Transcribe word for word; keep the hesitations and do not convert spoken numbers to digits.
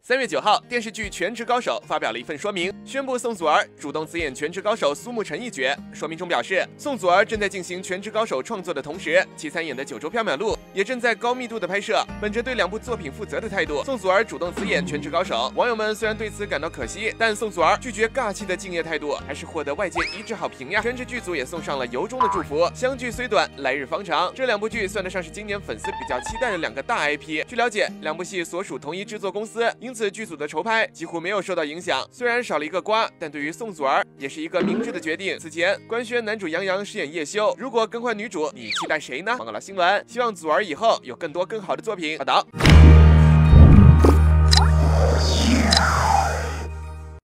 三月九号，电视剧《全职高手》发表了一份说明，宣布宋祖儿主动辞演《全职高手》苏沐橙一角。说明中表示，宋祖儿正在进行《全职高手》创作的同时，其参演的《九州缥缈录》也正在高密度的拍摄。本着对两部作品负责的态度，宋祖儿主动辞演《全职高手》。网友们虽然对此感到可惜，但宋祖儿拒绝尬气的敬业态度，还是获得外界一致好评呀。全职剧组也送上了由衷的祝福。相聚虽短，来日方长。这两部剧算得上是今年粉丝比较期待的两个大 I P。据了解，两部戏所属同一制作公司，因此剧组的筹拍几乎没有受到影响。虽然少了一个瓜，但对于宋祖儿也是一个明智的决定。此前官宣男主杨洋饰演叶修，如果更换女主，你期待谁呢？报告了新闻，希望祖儿以后有更多更好的作品。报道。